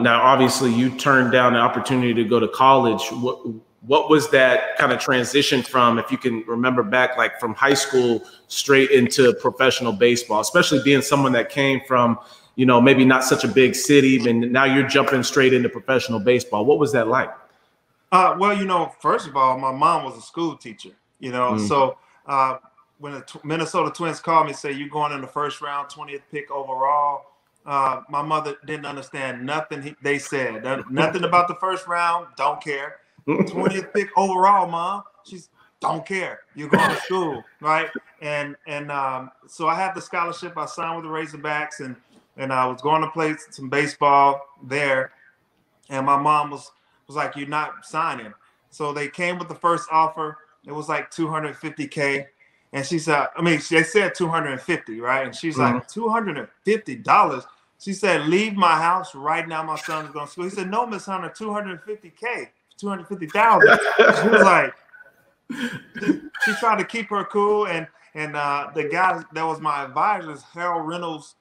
Now, obviously, you turned down the opportunity to go to college. What was that kind of transition from, if you can remember back, like from high school straight into professional baseball, especially being someone that came from, you know, maybe not such a big city, and now you're jumping straight into professional baseball. What was that like? Well, you know, first of all, my mom was a school teacher, you know, so when the Minnesota Twins called me and said, you're going in the first round, 20th pick overall, my mother didn't understand nothing they said. Nothing about the first round, don't care. 20th pick overall, Mom. She's don't care. You're going to school, right? And so I had the scholarship. I signed with the Razorbacks, and I was going to play some baseball there. And my mom was like, "You're not signing." So they came with the first offer. It was like $250K, and she said, I mean, they said 250, right? And she's like, $250. She said, "Leave my house right now. My son's going to school." He said, "No, Miss Hunter, 250K, 250,000." She was like, she tried to keep her cool, and the guy that was my advisor is Harold Reynolds'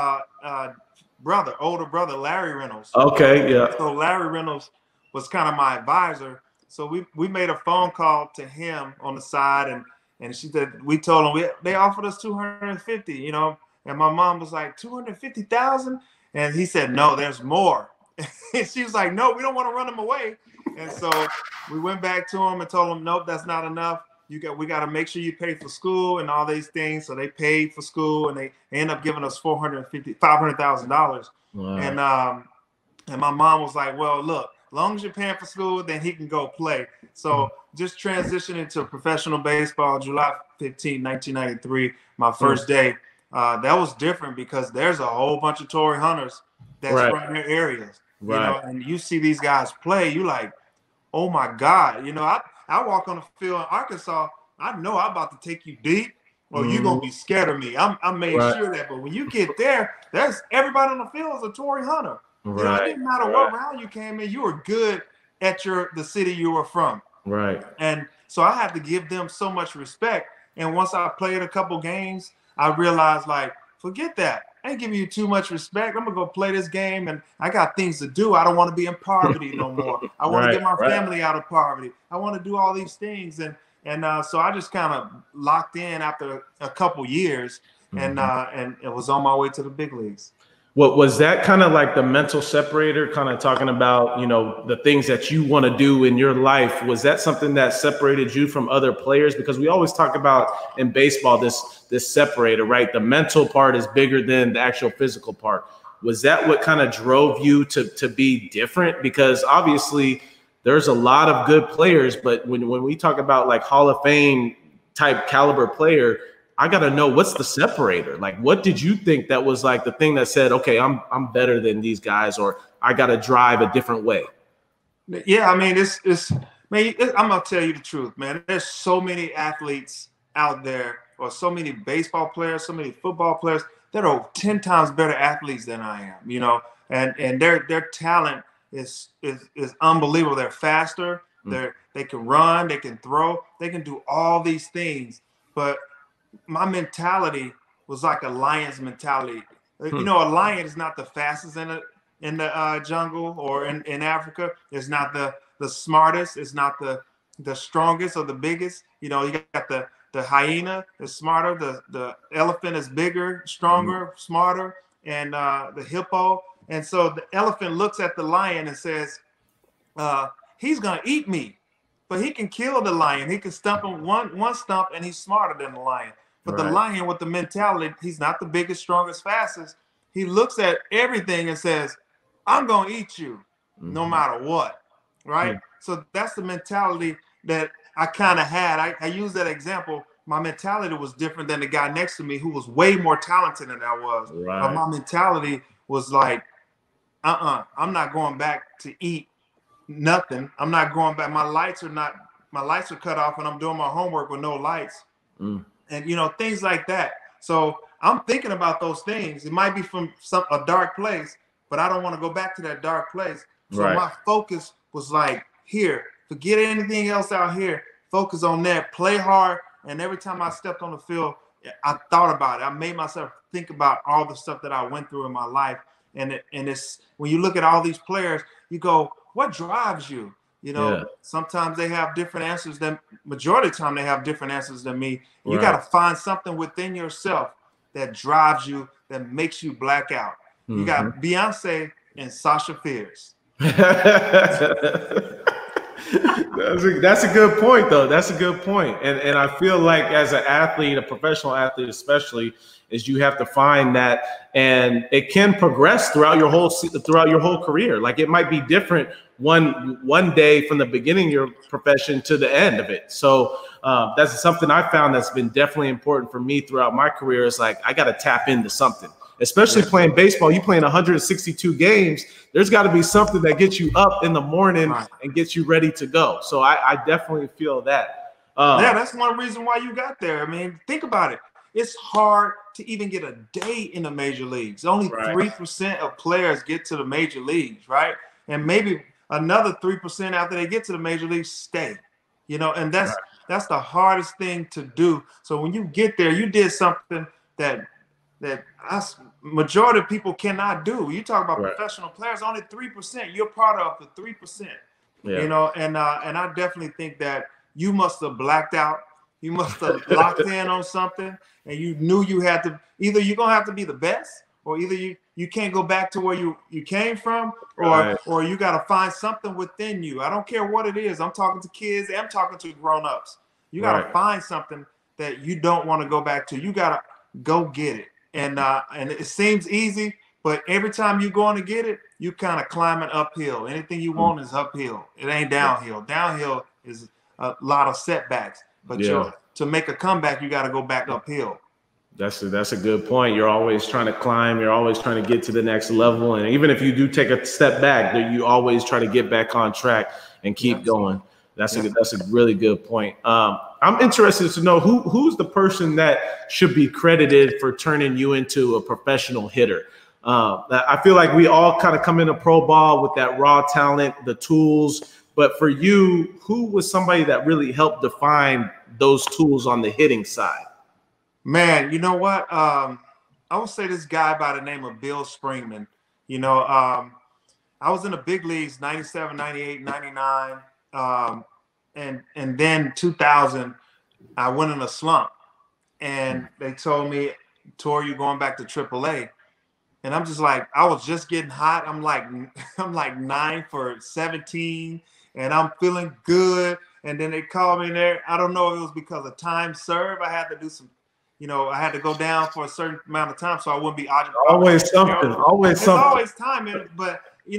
older brother, Larry Reynolds. Okay, yeah. So Larry Reynolds was kind of my advisor. So we made a phone call to him on the side, and she said, we told him they offered us 250, you know, and my mom was like, 250,000, and he said, "No, there's more." And she was like, "No, we don't want to run him away." And so we went back to him and told him, "Nope, that's not enough. We got to make sure you pay for school and all these things." So they paid for school, and they ended up giving us $500,000. Wow. And my mom was like, "Well, look, as long as you're paying for school, then he can go play." So just transitioning to professional baseball, July 15, 1993, my first day. That was different because there's a whole bunch of Torii Hunters that's from your areas. Right. You know, and you see these guys play, you like, oh my God. You know, I walk on the field in Arkansas, I know I'm about to take you deep, or you're gonna be scared of me. I made sure that. But when you get there, there's everybody on the field is a Torii Hunter. You know, it didn't matter what round you came in, you were good at the city you were from. Right. And so I had to give them so much respect. And once I played a couple games, I realized, like, forget that. I ain't giving you too much respect. I'm gonna go play this game, and I got things to do. I don't want to be in poverty no more. I want to get my family out of poverty. I want to do all these things, and so I just kind of locked in after a couple years, and it was on my way to the big leagues. What was that kind of like the mental separator, kind of talking about, you know, the things that you want to do in your life? Was that something that separated you from other players? Because we always talk about in baseball, this separator, right? The mental part is bigger than the actual physical part. Was that what kind of drove you to be different? Because obviously there's a lot of good players, but when we talk about like Hall of Fame type caliber player, I got to know, what's the separator? Like, what did you think that was like the thing that said, okay, I'm better than these guys, or I got to drive a different way? Yeah, I mean, I'm going to tell you the truth, man. There's so many athletes out there, or so many baseball players, so many football players that are 10 times better athletes than I am, you know, and their talent is unbelievable. They're faster. They can run, they can throw, they can do all these things. But my mentality was like a lion's mentality. You know, a lion is not the fastest in the jungle or in Africa. It's not the smartest. It's not the strongest or the biggest. You know, you got the hyena is smarter. The elephant is bigger, stronger, smarter, and the hippo. And so the elephant looks at the lion and says, "He's gonna eat me." But he can kill the lion. He can stump him one stump, and he's smarter than the lion. But the lion, with the mentality, he's not the biggest, strongest, fastest. He looks at everything and says, "I'm going to eat you no matter what." Right? So that's the mentality that I kind of had. I use that example. My mentality was different than the guy next to me, who was way more talented than I was. But my mentality was like, I'm not going back to eat nothing. I'm not going back. My lights are cut off, and I'm doing my homework with no lights. And, you know, things like that. So I'm thinking about those things. It might be from a dark place, but I don't want to go back to that dark place. So my focus was like, here, forget anything else out here. Focus on that. Play hard. And every time I stepped on the field, I thought about it. I made myself think about all the stuff that I went through in my life. And it's when you look at all these players, you go, what drives you? You know, sometimes they have different answers than majority of the time they have different answers than me. You got to find something within yourself that drives you, that makes you black out. You got Beyonce and Sasha Fierce. That's a good point, though. That's a good point. And I feel like as an athlete, a professional athlete especially, is you have to find that, and it can progress throughout your whole career. Like it might be different one day from the beginning of your profession to the end of it. So that's something I found that's been definitely important for me throughout my career. Is like I got to tap into something. Especially playing baseball, you playing 162 games. There's got to be something that gets you up in the morning and gets you ready to go. So I definitely feel that. Yeah, that's one reason why you got there. I mean, think about it. It's hard to even get a day in the major leagues. Only 3% of players get to the major leagues, right? And maybe another 3% after they get to the major leagues stay. You know, and that's the hardest thing to do. So when you get there, you did something that us majority of people cannot do. You talk about professional players, only 3%. You're part of the 3%. You know, and I definitely think that you must have blacked out. You must have locked in on something, and you knew you had to. Either you're gonna have to be the best, or either you can't go back to where you came from, or you got to find something within you. I don't care what it is. I'm talking to kids. I'm talking to grown-ups. You got to find something that you don't want to go back to. You got to go get it. And it seems easy, but every time you going to get it, you kind of climbing uphill. Anything you want is uphill. It ain't downhill. Downhill is a lot of setbacks. But to make a comeback, you got to go back uphill. That's a good point. You're always trying to climb. You're always trying to get to the next level. And even if you do take a step back, you always try to get back on track and keep going. That's a really good point. I'm interested to know who's the person that should be credited for turning you into a professional hitter. I feel like we all kind of come into pro ball with that raw talent, the tools. But for you, who was somebody that really helped define those tools on the hitting side? Man, you know what? I would say this guy by the name of Bill Springman. You know, I was in the big leagues, 97, 98, 99. And then 2000, I went in a slump, and they told me, Torii, you're going back to AAA. And I'm just like, I was just getting hot. I'm like 9 for 17, and I'm feeling good. And then they called me in there. I don't know if it was because of time served. I had to do some, I had to go down for a certain amount of time so I wouldn't be always something. Always There's something. always time in it, but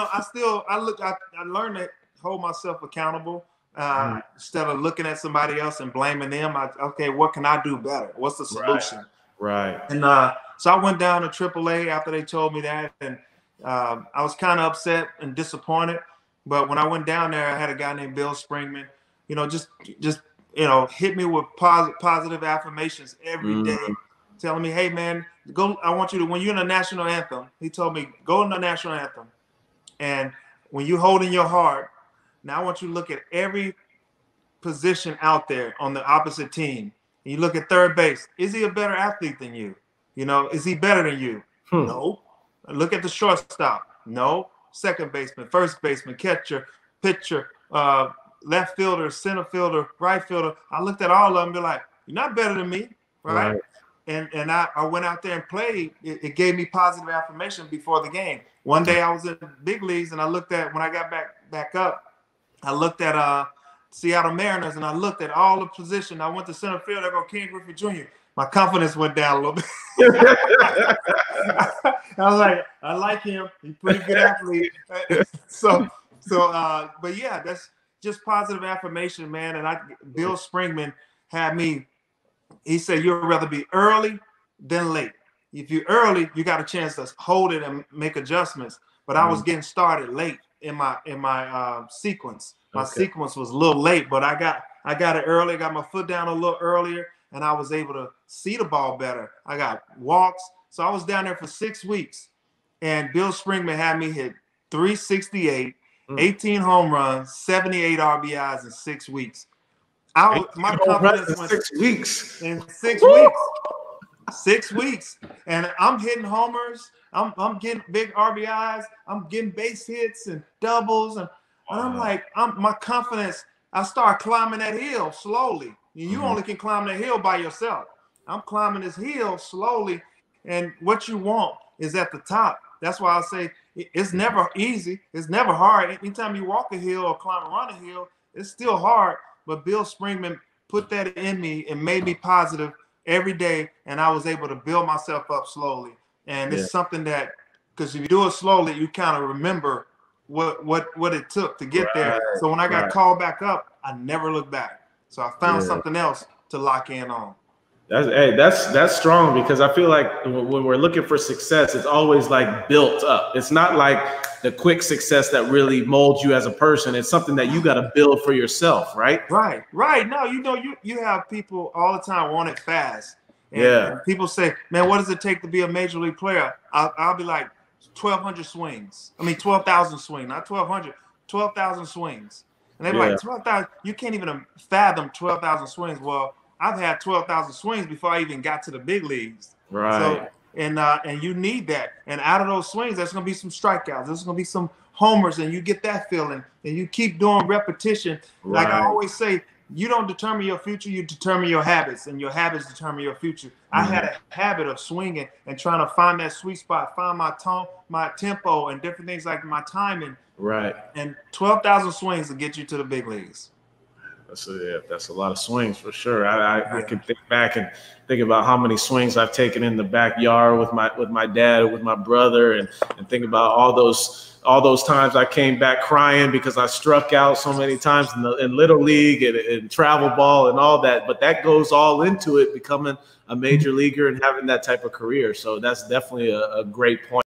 I learned to hold myself accountable. Instead of looking at somebody else and blaming them, okay, what can I do better? What's the solution? Right. And so I went down to AAA after they told me that, and I was kind of upset and disappointed. But when I went down there, I had a guy named Bill Springman, just hit me with positive affirmations every day, telling me, hey man, go. I want you to, when you're in the national anthem, he told me, go in the national anthem, and when you hold in your heart. Now I want you to look at every position out there on the opposite team. And you look at third base. Is he a better athlete than you? Is he better than you? No. Look at the shortstop. No. Second baseman, first baseman, catcher, pitcher, left fielder, center fielder, right fielder. I looked at all of them and be like, you're not better than me, right? And I went out there and played. It gave me positive affirmation before the game. One day I was in big leagues, and I looked at, when I got back up, I looked at Seattle Mariners, and I looked at all the position. I went to center field. I go, Ken Griffey Jr. My confidence went down a little bit. I was like, I like him. He's a pretty good athlete. But yeah, that's just positive affirmation, man. And Bill Springman had me. He said, you'd rather be early than late. If you're early, you got a chance to hold it and make adjustments. But I was getting started late in my sequence. My sequence was a little late, but I got it early. Got my foot down a little earlier, and I was able to see the ball better. I got walks, so I was down there for 6 weeks, and Bill Springman had me hit 368, 18 home runs, 78 RBIs in 6 weeks. My confidence went 6 weeks. in 6 weeks. 6 weeks, and I'm hitting homers. I'm getting big RBIs. I'm getting base hits and doubles, and I'm like, my confidence. I start climbing that hill slowly. You only can climb that hill by yourself. I'm climbing this hill slowly, and what you want is at the top. That's why I say it's never easy. It's never hard. Anytime you walk a hill or climb around a hill, it's still hard. But Bill Springman put that in me and made me positive every day, and I was able to build myself up slowly. And it's something that, because if you do it slowly, you kind of remember what it took to get there. So when I got called back up, I never looked back. So I found something else to lock in on. That's strong, because I feel like when we're looking for success, it's always like built up. It's not like the quick success that really molds you as a person. It's something that you got to build for yourself, right? Right. No, you have people all the time want it fast. And people say, man, what does it take to be a major league player? I'll be like 1,200 swings. I mean, 12,000 swings, not 1,200, 12,000 swings. And they're like, 12,000, you can't even fathom 12,000 swings. Well, I've had 12,000 swings before I even got to the big leagues. Right. So, and you need that. And out of those swings, there's going to be some strikeouts. There's going to be some homers, and you get that feeling. And you keep doing repetition. Like I always say, you don't determine your future, you determine your habits, and your habits determine your future. I had a habit of swinging and trying to find that sweet spot, find my tone, my tempo, and different things like my timing. Right. And 12,000 swings to get you to the big leagues. That's a lot of swings for sure. I can think back and think about how many swings I've taken in the backyard with my dad, with my brother, and think about all those times I came back crying because I struck out so many times in little league and travel ball and all that. But that goes all into it, becoming a major leaguer and having that type of career. So that's definitely a great point.